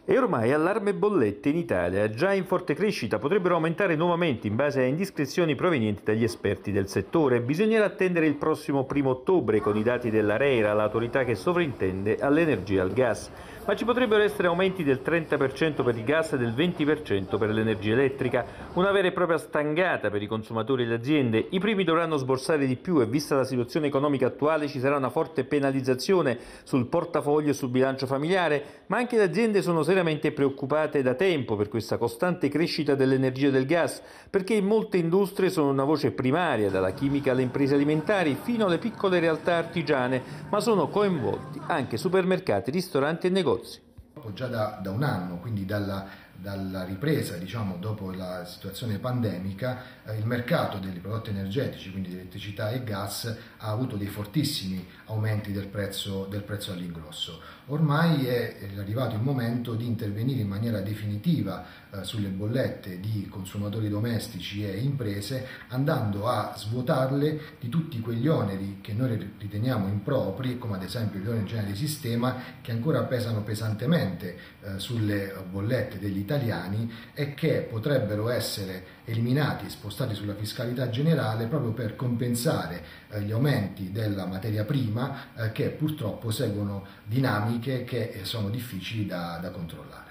E ormai allarme bollette in Italia, già in forte crescita, potrebbero aumentare nuovamente in base a indiscrezioni provenienti dagli esperti del settore. Bisognerà attendere il prossimo 1° ottobre con i dati dell'ARERA, l'autorità che sovrintende all'energia e al gas. Ma ci potrebbero essere aumenti del 30% per il gas e del 20% per l'energia elettrica, una vera e propria stangata per i consumatori e le aziende. I primi dovranno sborsare di più e vista la situazione economica attuale ci sarà una forte penalizzazione sul portafoglio e sul bilancio familiare, ma anche le aziende sono seriamente preoccupate da tempo per questa costante crescita dell'energia e del gas, perché in molte industrie sono una voce primaria, dalla chimica alle imprese alimentari fino alle piccole realtà artigiane, ma sono coinvolti anche supermercati, ristoranti e negozi. Già da un anno, quindi dalla ripresa, dopo la situazione pandemica, il mercato dei prodotti energetici, quindi di elettricità e gas, ha avuto dei fortissimi aumenti del prezzo all'ingrosso. Ormai è arrivato il momento di intervenire in maniera definitiva sulle bollette di consumatori domestici e imprese, andando a svuotarle di tutti quegli oneri che noi riteniamo impropri, come ad esempio gli oneri generali di sistema, che ancora pesano pesantemente sulle bollette degli italiani e che potrebbero essere eliminati e spostati sulla fiscalità generale proprio per compensare gli aumenti della materia prima che purtroppo seguono dinamiche che sono difficili da controllare.